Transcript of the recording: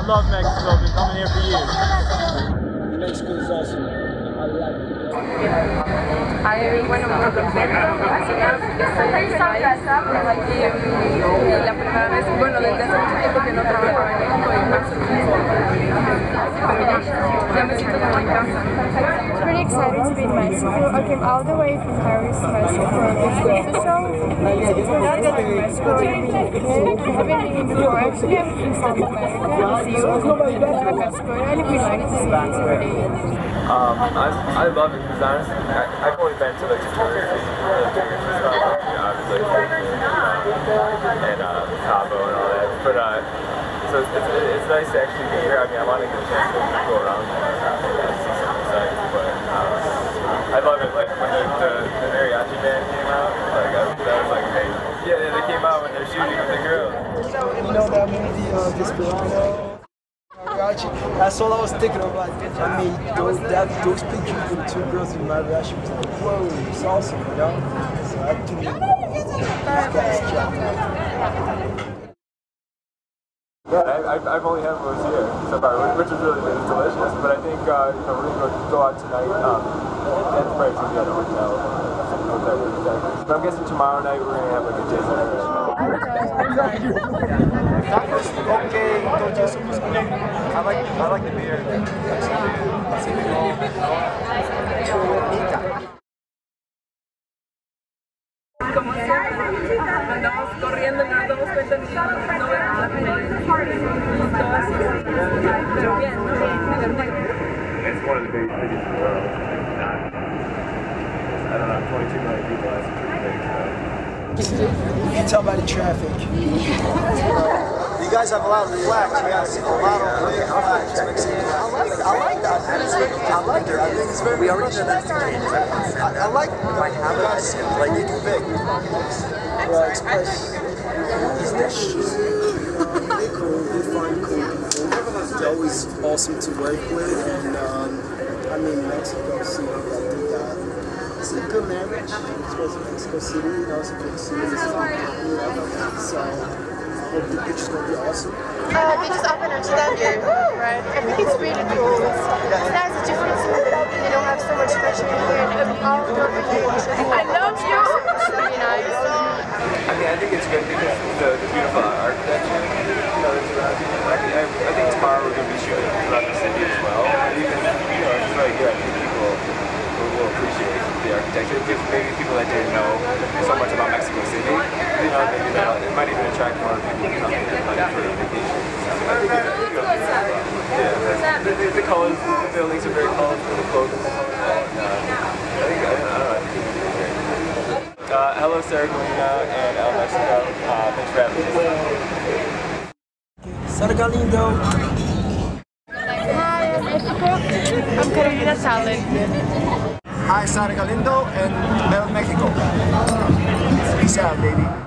love Mexico. I've been coming here for years. Mexico is awesome. I like it. Bueno, muy contenta, fascinada porque estoy en este país y la primera vez, bueno, desde hace mucho tiempo que no trabajaba en México y más ya me siento como en casa. I'm pretty excited to be in Mexico. I came all the way from Paris to Mexico for this Christmas show. It's not good in Mexico. I haven't been before. Actually, I'm from South America. I see you in Mexico. I really like to see it today. I love it because honestly, I've only been to like the touristy stuff, obviously, and Cabo and all that. But so it's nice to actually be here. I mean, I want to get a chance to go around and see some of the sites. But I love it. Like when the mariachi band came out, like that was like amazing. Yeah, they came out when they're shooting with the girl. You know that movie, Desperado? That's all I was thinking of. Like, I mean, those pictures with the two girls in mariachi was like, whoa, it's awesome, you know? So I do these guys I've only had one here so far, which is really delicious. But I think we're gonna go out tonight. That's probably to be at a hotel. But I'm guessing tomorrow night we're gonna have like a dinner. Tacos, okay, I like the beer. Como siempre, andamos corriendo y no nos damos cuenta ni no vemos la película. Pero bien, It's one of the biggest cities in the world. I don't know, 22 million people, that's pretty big. You can tell by the traffic. You guys have a lot of flags. We have a lot of big flags. I like that. I like it. I think it's very. We already did that. I like my habits. Like you do big. Well, express. They're cool. They're fun, cool people. They're always awesome to work with, and I mean Mexico City. I think it's a good marriage. It's Mexico City. You know, it's a good city. So. The picture's gonna be awesome. They just opened Amsterdam, right? I think it's really cool. It's nice, it's different. They don't have so much pressure here, and all the I love you. It's really nice. I mean, I think it's good because the beautiful architecture, you know, that's around here. I think tomorrow we're going to be shooting throughout the city as well. Even, you know, it's really good. I think people will appreciate the architecture. Because maybe people that didn't know so much about Mexico City, you know, maybe it might even attract more people to come here for vacation. I think the colors, the buildings are very colorful, the clothing. I think it's great. Hello, Sarah Galina and El Mexico. Thanks for having me. Sarga lindo. Hi, I'm Mexico. I'm Thaler. Hi, Sarga Lindo and El Mexico. Peace out, baby.